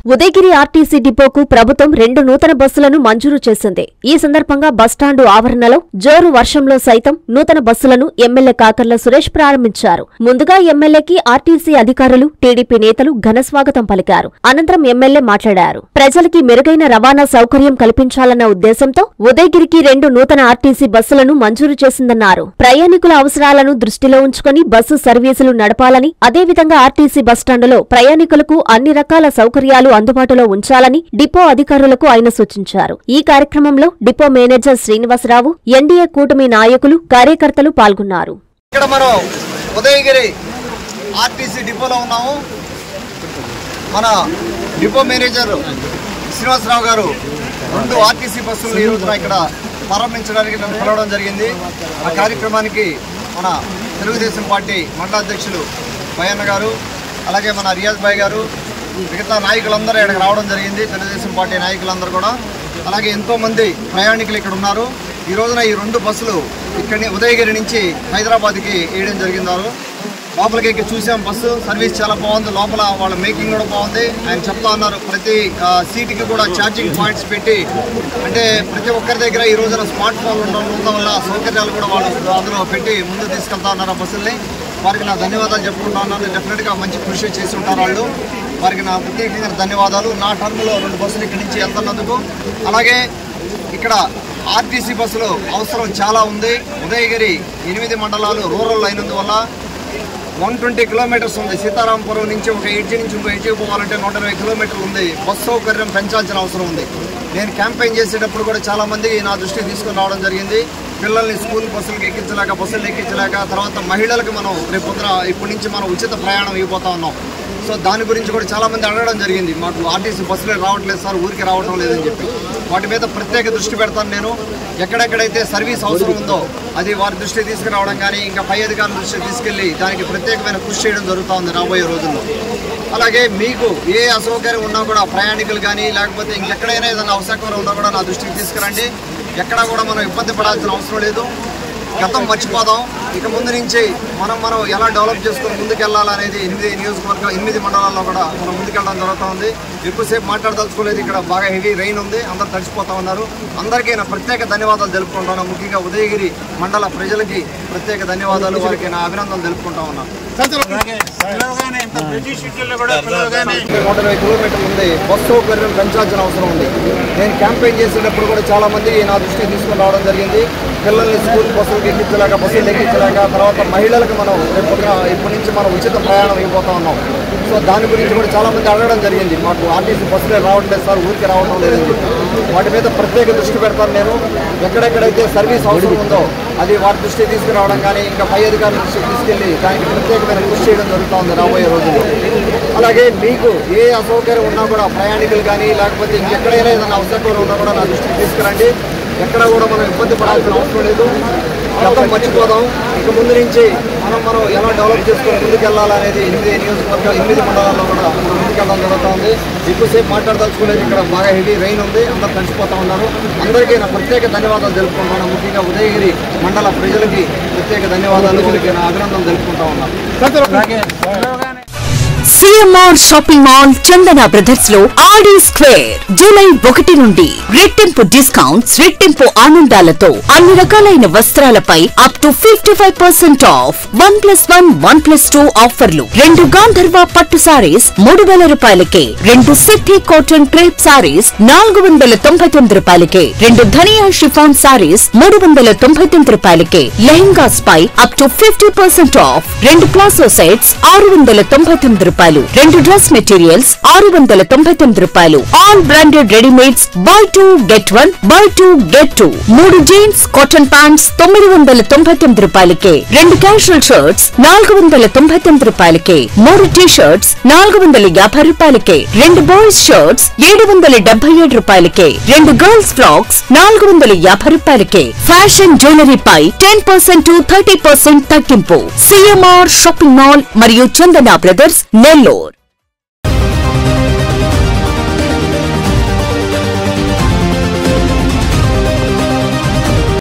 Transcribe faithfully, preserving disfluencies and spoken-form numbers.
Udayagiri RTC డిపోకు ప్రభుత్వం రెండు నూతన బస్సులను మంజూరు చేసింది. ఈ సందర్భంగా బస్టాండు ఆవరణలో జోరు వర్షంలో సైతం నూతన బస్సులను ఎమ్మెల్యే కాకర్ల సురేష్ ప్రారంభించారు. ముందుగా ఎమ్మెల్యేకి ఆర్టీసీ అధికారులు, టీడీపీ నేతలు ఘనస్వాగతం పలికారు. అనంతరం ఎమ్మెల్యే మాట్లాడారు. ప్రజలకి మెరుగైన రవాణా సౌకర్యం కల్పించాలన్న ఉద్దేశంతో ఉదయగిరికి రెండు నూతన ఆర్టీసీ బస్సులను మంజూరు చేసిందన్నారు. ప్రయాణికుల అవసరాలను దృష్టిలో ఉంచుకుని బస్సు సర్వీసులు నడపాలని, అదేవిధంగా ఆర్టీసీ బస్టాండులో ప్రయాణికులకు అన్ని రకాల సౌకర్యాలు అందుబాటులో ఉంచాలని డిపో అధికారులకు ఆయన సూచించారు. ఈ కార్యక్రమంలో డిపో మేనేజర్ శ్రీనివాసరావు, ఎన్డీఏ కూటమి నాయకులు, కార్యకర్తలు పాల్గొన్నారు. ఇక్కడ మనం ఉదయగిరి ఆర్టీసీ డిపోలో ఉన్నాము. మన డిపో మేనేజర్ శ్రీనివాసరావు గారు రెండు ఆర్టీసీ బస్సులు ఈ రోజున ఇక్కడ ప్రారంభించడానికి నన్ను పిలవడం జరిగింది. ఆ కార్యక్రమానికి మన తెలుగుదేశం పార్టీ మండల అధ్యక్షులు భయన్న గారు, అలాగే మన రియాజ్ భాయ్ గారు, మిగతా నాయకులందరూ ఇక్కడికి రావడం జరిగింది. తెలుగుదేశం పార్టీ నాయకులందరూ కూడా, అలాగే ఎంతోమంది ప్రయాణికులు ఇక్కడ ఉన్నారు. ఈ రోజున ఈ రెండు బస్సులు ఇక్కడి ఉదయగిరి నుంచి హైదరాబాద్కి వేయడం జరిగిందారు. లోపలికి ఎక్కి చూసాం. బస్సు సర్వీస్ చాలా బాగుంది. లోపల వాళ్ళ మేకింగ్ కూడా బాగుంది. ఆయన చెప్తా ఉన్నారు ప్రతి సీటుకి కూడా ఛార్జింగ్ పాయింట్స్ పెట్టి, అంటే ప్రతి ఒక్కరి దగ్గర ఈ రోజున స్మార్ట్ ఫోన్ ఉండడం వల్ల సౌకర్యాలు కూడా వాళ్ళు అందులో పెట్టి ముందు తీసుకెళ్తా ఉన్నారు ఆ బస్సుల్ని. వారికి నా ధన్యవాదాలు చెప్పుకుంటా ఉన్నాను. డెఫినెట్గా మంచి కృషి చేసి ఉంటారు వాళ్ళు. వారికి నా ప్రత్యేకంగా ధన్యవాదాలు. నా టర్మ్లో రెండు బస్సులు ఇక్కడి నుంచి వెళ్తున్నందుకు. అలాగే ఇక్కడ ఆర్టీసీ బస్సులు అవసరం చాలా ఉంది. ఉదయగిరి ఎనిమిది మండలాలు రూరల్ అయినందువల్ల వన్ ట్వంటీ కిలోమీటర్స్ ఉంది. సీతారాంపురం నుంచి ఒక ఎడ్జి నుంచి ఇంకో ఎడ్జికి పోవాలంటే నూట ఇరవై కిలోమీటర్లు ఉంది. బస్సు సౌకర్యం పెంచాల్సిన అవసరం ఉంది. నేను క్యాంపెయిన్ చేసేటప్పుడు కూడా చాలామంది నా దృష్టికి తీసుకుని రావడం జరిగింది. పిల్లల్ని స్కూల్ బస్సులకు ఎక్కించలేక, బస్సులు ఎక్కించలేక, తర్వాత మహిళలకు మనం రేపు పొద్దున ఇప్పటి నుంచి మనం ఉచిత ప్రయాణం ఇవ్వబోతా ఉన్నాం. సో దాని గురించి కూడా చాలామంది అడగడం జరిగింది. మాకు ఆర్టీసీ బస్సులే రావట్లేదు సార్, ఊరికి రావడం లేదని చెప్పి. వాటి మీద ప్రత్యేక దృష్టి పెడతాను నేను. ఎక్కడెక్కడైతే సర్వీస్ అవసరం ఉందో అది వారి దృష్టికి తీసుకురావడం కానీ, ఇంకా పై అధికారుల దృష్టికి తీసుకెళ్లి దానికి ప్రత్యేకమైన కృషి చేయడం జరుగుతూ ఉంది రాబోయే రోజుల్లో. అలాగే మీకు ఏ అసౌకర్యం ఉన్నా కూడా ప్రయాణికులు కానీ, లేకపోతే ఇంకెక్కడైనా ఏదైనా అవసరం ఉన్నా కూడా నా దృష్టికి తీసుకురండి. ఎక్కడా కూడా మనం ఇబ్బంది పడాల్సిన అవసరం లేదు. గతం మర్చిపోదాం. ఇక ముందు నుంచి మనం మనం ఎలా డెవలప్ చేసుకుని ముందుకెళ్లాలనేది ఎనిమిది నియోజకవర్గం ఎనిమిది మండలాల్లో కూడా మనం ముందుకెళ్ళడం జరుగుతూ ఉంది. ఎక్కువసేపు మాట్లాడదలుచుకోలేదు. ఇక్కడ బాగా హెవీ రైన్ ఉంది, అందరూ తడిచిపోతా ఉన్నారు. అందరికీ నా ప్రత్యేక ధన్యవాదాలు తెలుపుకుంటాను. ముఖ్యంగా ఉదయగిరి మండల ప్రజలకి ప్రత్యేక ధన్యవాదాలు, వారికి నా అభినందనలు తెలుపుకుంటా ఉన్నాను. నూట ఇరవై కిలోమీటర్లు ఉంది. బస్సు సౌకర్యం పెంచాల్సిన అవసరం ఉంది. నేను క్యాంపెయిన్ చేసేటప్పుడు కూడా చాలా మంది నా దృష్టికి తీసుకుని రావడం జరిగింది. పిల్లల్ని స్కూల్ బస్సులకు ఎక్కించలేక, బస్సులు ఎక్కించలేక, తర్వాత మహిళలకు మనం రేపు ఇప్పటి నుంచి మనం ఉచిత ప్రయాణం ఇవ్వబోతా ఉన్నాం. సో దాని గురించి కూడా చాలామంది అడగడం జరిగింది. మాకు ఆర్టీసీ బస్సులే రావట్లేదు సార్, ఊరికి రావడం లేదని చెప్పి. వాటి మీద ప్రత్యేక దృష్టి పెడతాను నేను. ఎక్కడెక్కడైతే సర్వీస్ అవసరం ఉందో అది వారి దృష్టికి తీసుకురావడం కానీ, ఇంకా పై అధికారుల దృష్టికి తీసుకెళ్లి దానికి ప్రత్యేకమైన కృషి చేయడం జరుగుతూ ఉంది రాబోయే రోజుల్లో. అలాగే మీకు ఏ అసౌకర్యం ఉన్నా కూడా ప్రయాణికులు కానీ, లేకపోతే ఇంకెక్కడైనా ఏదైనా అవసరం ఉన్నా కూడా నా దృష్టికి తీసుకురండి. ఎక్కడ కూడా మనం ఇబ్బంది పడాల్సిన అవసరం లేదు. గతం మర్చిపోదాం. ఇక ముందు నుంచి మనం మనం ఎలా డెవలప్ చేసుకొని ముందుకెళ్లాలనేది ఎనిమిది నియోజకవర్గాలు ఎనిమిది మండలాల్లో కూడా మనం ముందుకెళ్ళడం జరుగుతూ ఉంది. ఎక్కువసేపు మాట్లాడదలుచుకోలేదు. ఇక్కడ బాగా హెవీ రైన్ ఉంది, అందరూ తడిచిపోతా ఉన్నారు. అందరికీ నా ప్రత్యేక ధన్యవాదాలు తెలుపుకుంటున్నాను. ముఖ్యంగా ఉదయగిరి మండల ప్రజలకి ప్రత్యేక ధన్యవాదాలు, వారికి నా అభినందనలు తెలుపుకుంటా ఉన్నాను. CMR shopping mall Chandana brothers లో ఆడి స్క్వేర్ జూలై ఒకటి నుండి రెట్టింపు డిస్కౌంట్స్, రెట్టింపు ఆనందాలతో అన్ని రకాలైన వస్త్రాలపై up to fifty five percent off. One plus one one plus two ఆఫర్లు. రెండు గాంధర్వ పట్టు సారీస్ మూడు వేల రూపాయలకే, రెండు సిద్ధి కాటన్ క్రేప్ సారీస్ నాలుగు వందల తొంభై తొమ్మిది రూపాయలకే, రెండు ధనియా షిఫాన్ సారీస్ మూడు వందల తొంభై తొమ్మిది రూపాయలకే, లెహంగాస్ పై up to fifty percent off. రెండు ప్లాసో సెట్స్ ఆరు వందల తొంభై తొమ్మిది రూపాయలు, రెండు డ్రెస్ మెటీరియల్స్ ఆరు వందల తొంభై తొమ్మిది రూపాయలు. All branded readymades buy two get one, buy two get two. మూడు జీన్స్ కాటన్ ప్యాంట్స్ తొమ్మిది వందల తొంభై తొమ్మిది రూపాయలకే, రెండు క్యాజువల్ షర్ట్స్ నాలుగు వందల తొంభై తొమ్మిది రూపాయలకే, మూడు టీ షర్ట్స్ నాలుగు వందల యాభై రూపాయలకే, రెండు బాయ్స్ షర్ట్స్ ఏడు వందల డెబ్బై ఏడు రూపాయలకే, రెండు గర్ల్స్ ఫ్రాక్స్ నాలుగు వందల యాభై రూపాయలకే. ఫ్యాషన్ జ్యువెలరీ పై ten percent to thirty percent తగ్గింపు. సిఎంఆర్ షాపింగ్ మాల్ మరియు చందన బ్రదర్స్ నెల్లూరు.